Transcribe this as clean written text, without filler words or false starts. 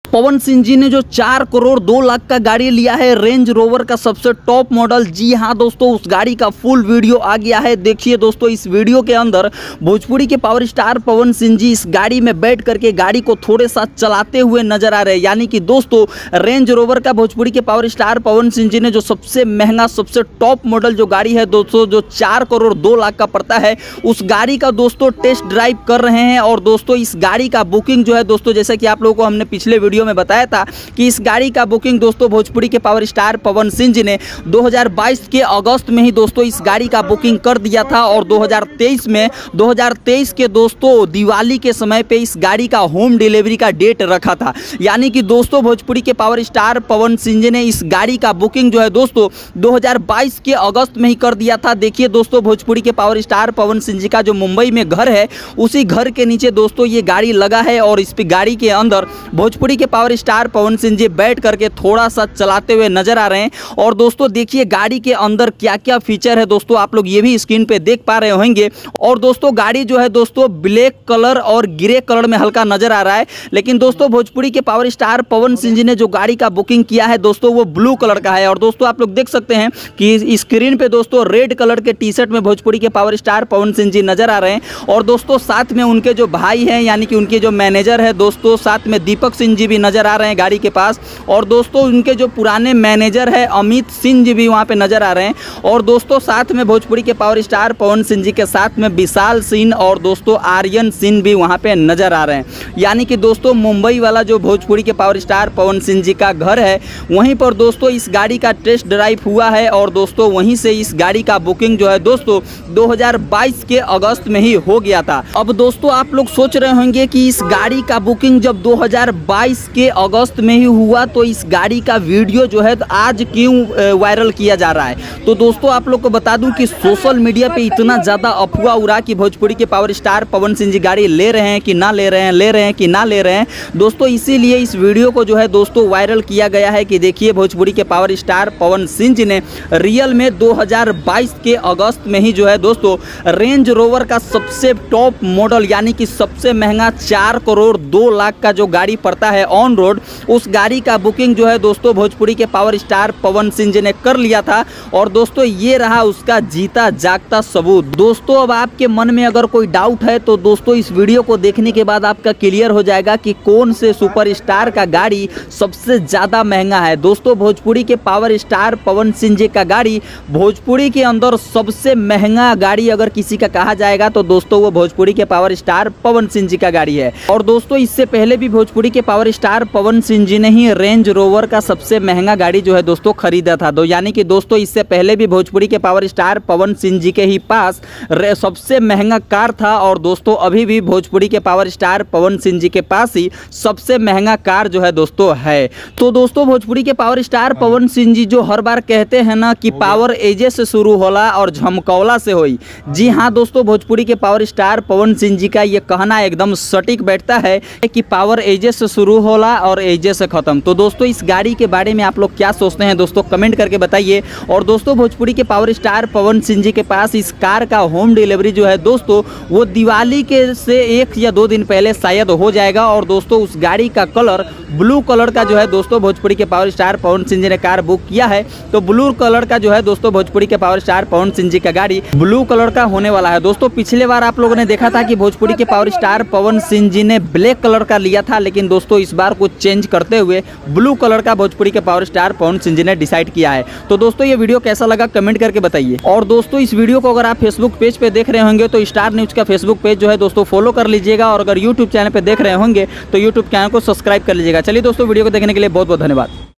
पवन सिंह जी ने जो 4 करोड़ 2 लाख का गाड़ी लिया है, रेंज रोवर का सबसे टॉप मॉडल। जी हाँ दोस्तों, उस गाड़ी का फुल वीडियो आ गया है। देखिए दोस्तों, इस वीडियो के अंदर भोजपुरी के पावर स्टार पवन सिंह जी इस गाड़ी में बैठ करके गाड़ी को थोड़े सा चलाते हुए नजर आ रहे हैं। यानी कि दोस्तों, रेंज रोवर का भोजपुरी के पावर स्टार पवन सिंह जी ने जो सबसे महंगा, सबसे टॉप मॉडल जो गाड़ी है दोस्तों, जो 4 करोड़ 2 लाख का पड़ता है, उस गाड़ी का दोस्तों टेस्ट ड्राइव कर रहे हैं। और दोस्तों, इस गाड़ी का बुकिंग जो है दोस्तों, जैसे कि आप लोगों को हमने पिछले वीडियो में बताया था कि इस गाड़ी का बुकिंग दोस्तों भोजपुरी के पावर स्टार पवन सिंह जी ने 2022 के अगस्त में ही दोस्तों इस गाड़ी का बुकिंग कर दिया था। और 2023 के दोस्तों दिवाली के समय पे इस गाड़ी का होम डिलीवरी का डेट रखा था। यानी कि दोस्तों भोजपुरी के पावर स्टार पवन सिंह जी ने इस गाड़ी का बुकिंग जो है दोस्तों 2022 के अगस्त में ही कर दिया था। देखिए दोस्तों, भोजपुरी के पावर स्टार पवन सिंह जी का जो मुंबई में घर है, उसी घर के नीचे दोस्तों ये गाड़ी लगा है। और इस गाड़ी के अंदर भोजपुरी के पावर स्टार पवन सिंह जी बैठ करके थोड़ा सा चलाते हुए नजर आ रहे हैं। और दोस्तों देखिए गाड़ी के अंदर क्या क्या फीचर है दोस्तों, आप लोग ये भी स्क्रीन पे देख पा रहे होंगे। और दोस्तों गाड़ी जो है दोस्तों ब्लैक कलर और ग्रे कलर में हल्का नजर आ रहा है। लेकिन दोस्तों भोजपुरी के पावर स्टार पवन सिंह जी ने जो गाड़ी का बुकिंग किया है दोस्तों, वो ब्लू कलर का है। और दोस्तों आप लोग देख सकते हैं कि स्क्रीन पे दोस्तों रेड कलर के टी शर्ट में भोजपुरी के पावर स्टार पवन सिंह जी नजर आ रहे हैं। और दोस्तों साथ में उनके जो भाई हैं, यानी कि उनके जो मैनेजर है दोस्तों, साथ में दीपक सिंह जी भी नजर आ रहे हैं गाड़ी के पास। और दोस्तों उनके जो पुराने मैनेजर है अमित सिंह जी भी वहां पे नजर आ रहे हैं। और दोस्तों साथ में भोजपुरी के पावर स्टार पवन सिंह जी के साथ में विशाल सिंह और दोस्तों आर्यन सिंह भी वहां पे नजर आ रहे हैं। यानी कि दोस्तों मुंबई वाला जो भोजपुरी के पावर स्टार पवन सिंह जी का घर है, वहीं पर दोस्तों इस गाड़ी का टेस्ट ड्राइव हुआ है। और दोस्तों वहीं से इस गाड़ी का बुकिंग जो है दोस्तों 2022 के अगस्त में ही हो गया था। अब दोस्तों आप लोग सोच रहे होंगे कि इस गाड़ी का बुकिंग जब 2022 के अगस्त में ही हुआ, तो इस गाड़ी का वीडियो जो है आज क्यों वायरल किया जा रहा है। तो दोस्तों आप लोग को बता दूं कि सोशल मीडिया पे इतना ज़्यादा अफवाह उड़ा कि भोजपुरी के पावर स्टार पवन सिंह जी गाड़ी ले रहे हैं कि ना ले रहे हैं, ले रहे हैं कि ना ले रहे हैं दोस्तों। इसीलिए इस वीडियो को जो है दोस्तों वायरल किया गया है कि देखिए भोजपुरी के पावर स्टार पवन सिंह जी ने रियल में 2022 के अगस्त में ही जो है दोस्तों रेंज रोवर का सबसे टॉप मॉडल, यानी कि सबसे महंगा 4 करोड़ 2 लाख का जो गाड़ी पड़ता है ऑन रोड, उस गाड़ी का बुकिंग जो है दोस्तों भोजपुरी के पावर स्टार पवन सिंह जी ने कर लिया था। और दोस्तों ये रहा उसका जीता जागता सबूत। दोस्तों अब आपके मन में अगर कोई डाउट है तो दोस्तों इस वीडियो को देखने के बाद आपका क्लियर हो जाएगा कि कौन से सुपरस्टार का गाड़ी सबसे ज़्यादा महंगा है। दोस्तों भोजपुरी के पावर स्टार पवन सिंह जी का गाड़ी भोजपुरी के अंदर सबसे महंगा गाड़ी अगर किसी का कहा जाएगा तो दोस्तों वो भोजपुरी के पावर स्टार पवन सिंह जी का गाड़ी है। और दोस्तों इससे पहले भी भोजपुरी के पावर स्टार पवन सिंह जी ने ही रेंज रोवर का सबसे महंगा गाड़ी जो है दोस्तों खरीदा था। यानी कि दोस्तों इससे पहले भी भोजपुरी के पावर स्टार पवन सिंह जी के ही पास सबसे महंगा कार था। और दोस्तों अभी भी भोजपुरी के पावर स्टार पवन सिंह जी के पास ही सबसे महंगा कार जो है दोस्तों है। तो दोस्तों भोजपुरी के पावर स्टार पवन सिंह जी जो हर बार कहते हैं ना कि पावर एजे से शुरू होला और झमकौला से होई। जी हाँ दोस्तों, भोजपुरी के पावर स्टार पवन सिंह जी का ये कहना एकदम सटीक बैठता है कि पावर एजे से शुरू होला और एजे से खत्म। तो दोस्तों इस गाड़ी के बारे में आप लोग क्या सोचते हैं दोस्तों, कमेंट करके बताइए। और दोस्तों भोजपुरी के पावर स्टार पवन सिंह जी के पास इस कार का होम डिलीवरी जो है दोस्तों वो दिवाली के से 1 या 2 दिन पहले शायद हो जाएगा। और दोस्तों उस गाड़ी का कलर ब्लू कलर का जो है दोस्तों भोजपुरी के पावर स्टार पवन सिंह जी ने कार बुक किया है, तो ब्लू कलर का जो है दोस्तों भोजपुरी के पावर स्टार पवन सिंह जी का गाड़ी ब्लू कलर का होने वाला है। दोस्तों पिछले बार आप लोगों ने देखा था कि भोजपुरी के पावर स्टार पवन सिंह जी ने ब्लैक कलर का लिया था, लेकिन दोस्तों इस बार कुछ चेंज करते हुए ब्लू कलर का भोजपुरी के पावर स्टार पवन सिंह जी ने डिसाइड किया है। तो दोस्तों ये वीडियो कैसा लगा कमेंट करके बताइए। और दोस्तों इस वीडियो को अगर आप फेसबुक पेज पे देख रहे होंगे तो स्टार न्यूज का फेसबुक पेज जो है दोस्तों फॉलो कर लीजिएगा। और अगर यूट्यूब चैनल पे देख रहे होंगे तो यूट्यूब चैनल को सब्सक्राइब कर लीजिएगा। चलिए दोस्तों वीडियो को देखने के लिए बहुत बहुत धन्यवाद।